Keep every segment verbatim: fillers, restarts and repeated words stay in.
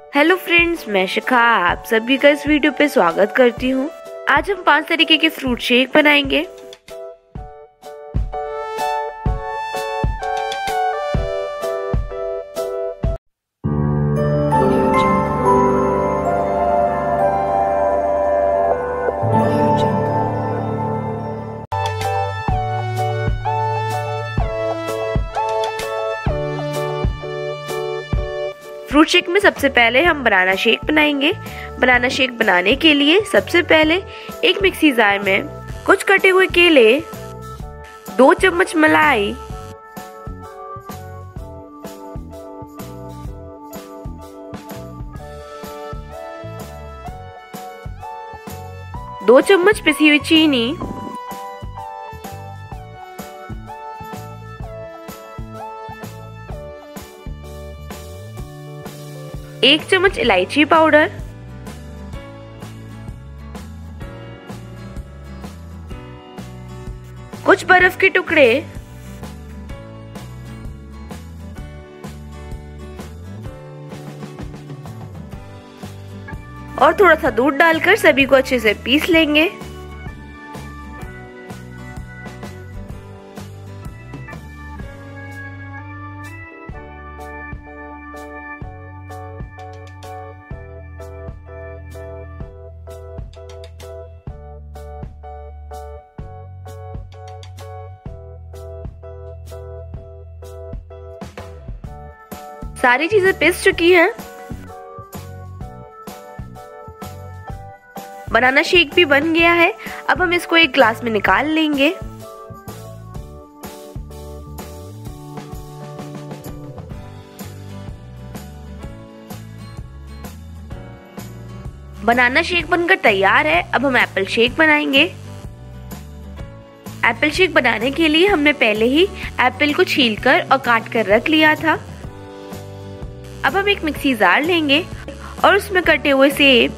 Hello friends, मैं शिखा आप सभी का इस वीडियो पे स्वागत करती हूँ। आज हम पांच तरीके के फ्रूट शेक बनाएंगे। फ्रूट शेक में सबसे पहले हम बनाना शेक बनाएंगे। बनाना शेक बनाने के लिए सबसे पहले एक मिक्सी जार में कुछ कटे हुए केले, दो चम्मच मलाई, दो चम्मच पिसी हुई चीनी, एक चम्मच इलायची पाउडर, कुछ बर्फ के टुकड़े, और थोड़ा सा दूध डालकर सभी को अच्छे से पीस लेंगे। सारी चीजें पिस चुकी हैं। बनाना शेक भी बन गया है। अब हम इसको एक ग्लास में निकाल लेंगे। बनाना शेक बनकर तैयार है। अब हम एप्पल शेक बनाएंगे। एप्पल शेक बनाने के लिए हमने पहले ही एप्पल को छीलकर और काट कर रख लिया था। अब हम एक मिक्सी जार लेंगे और उसमें कटे हुए सेब,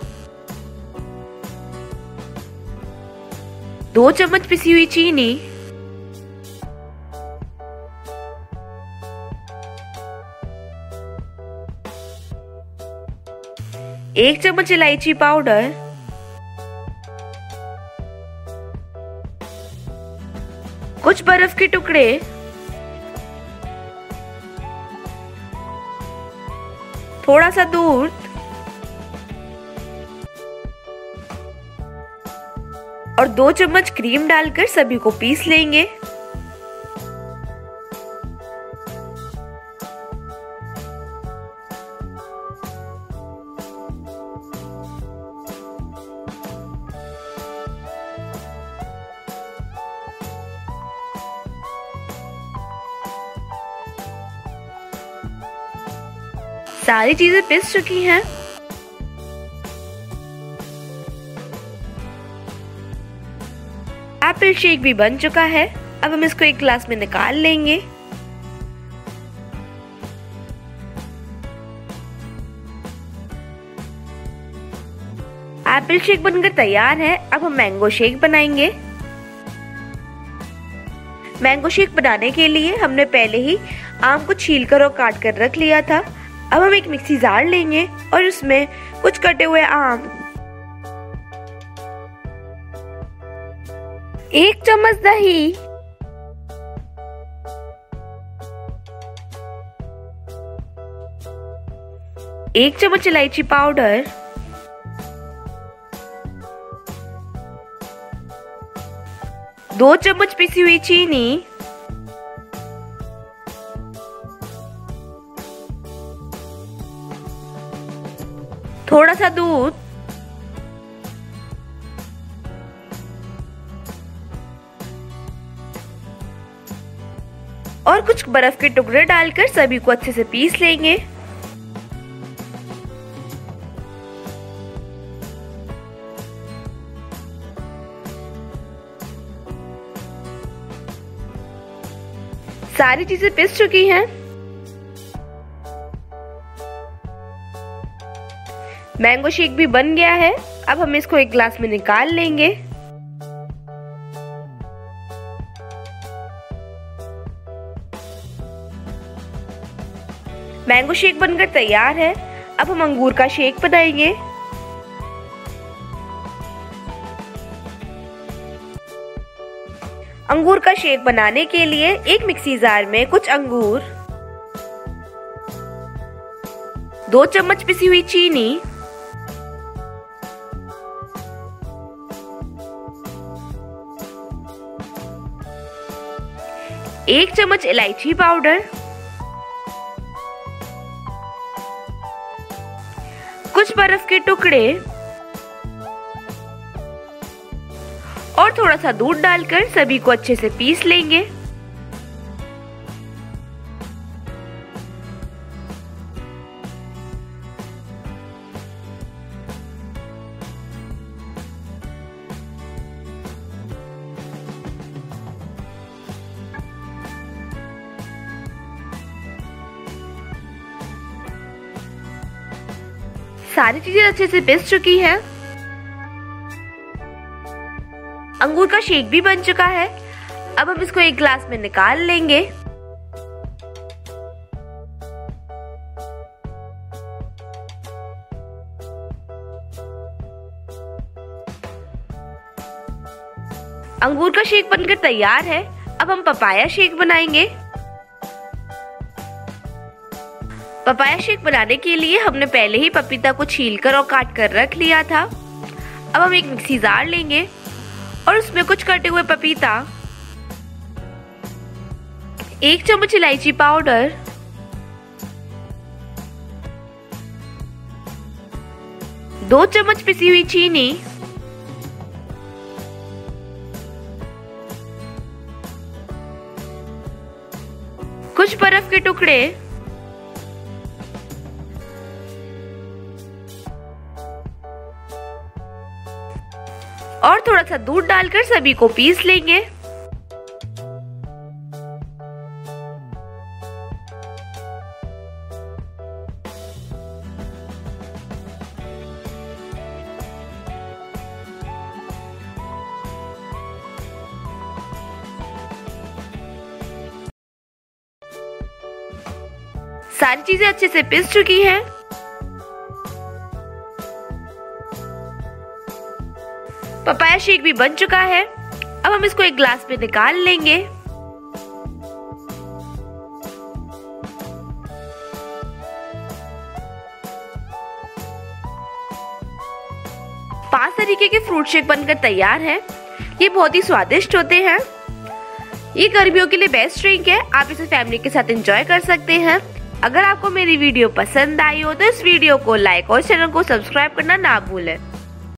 दो चम्मच पिसी हुई चीनी, एक चम्मच इलायची पाउडर, कुछ बर्फ के टुकड़े, थोड़ा सा दूध और दो चम्मच क्रीम डालकर सभी को पीस लेंगे। सारी चीजें पिस चुकी हैं। एप्पल शेक भी बन चुका है। अब हम इसको एक ग्लास में निकाल लेंगे। एप्पल शेक बनकर तैयार है। अब हम मैंगो शेक बनाएंगे। मैंगो शेक बनाने के लिए हमने पहले ही आम को छीलकर और काट कर रख लिया था। अब हम एक मिक्सी जार लेंगे और उसमें कुछ कटे हुए आम, एक चम्मच दही, एक चम्मच इलायची पाउडर, दो चम्मच पिसी हुई चीनी, थोड़ा सा दूध और कुछ बर्फ के टुकड़े डालकर सभी को अच्छे से पीस लेंगे। सारी चीजें पिस चुकी हैं। मैंगो शेक भी बन गया है। अब हम इसको एक ग्लास में निकाल लेंगे। मैंगो शेक बनकर तैयार है। अब हम अंगूर का शेक बनाएंगे। अंगूर का शेक बनाने के लिए एक मिक्सी जार में कुछ अंगूर, दो चम्मच पिसी हुई चीनी, एक चम्मच इलायची पाउडर, कुछ बर्फ के टुकड़े और थोड़ा सा दूध डालकर सभी को अच्छे से पीस लेंगे। सारी चीजें अच्छे से पिस चुकी हैं। अंगूर का शेक भी बन चुका है। अब हम इसको एक ग्लास में निकाल लेंगे। अंगूर का शेक बनकर तैयार है। अब हम पपाया शेक बनाएंगे। पपाया शेक बनाने के लिए हमने पहले ही पपीता को छीलकर और काट कर रख लिया था। अब हम एक मिक्सी जार लेंगे और उसमें कुछ कटे हुए पपीता, एक चम्मच इलायची पाउडर, दो चम्मच पिसी हुई चीनी, कुछ बर्फ के टुकड़े और थोड़ा सा दूध डालकर सभी को पीस लेंगे। सारी चीजें अच्छे से पिस चुकी हैं। पपाया शेक भी बन चुका है। अब हम इसको एक ग्लास में निकाल लेंगे। पांच तरीके के फ्रूट शेक बनकर तैयार है। ये बहुत ही स्वादिष्ट होते हैं। ये गर्मियों के लिए बेस्ट ड्रिंक है। आप इसे फैमिली के साथ एंजॉय कर सकते हैं। अगर आपको मेरी वीडियो पसंद आई हो तो इस वीडियो को लाइक और चैनल को सब्सक्राइब करना ना भूलें।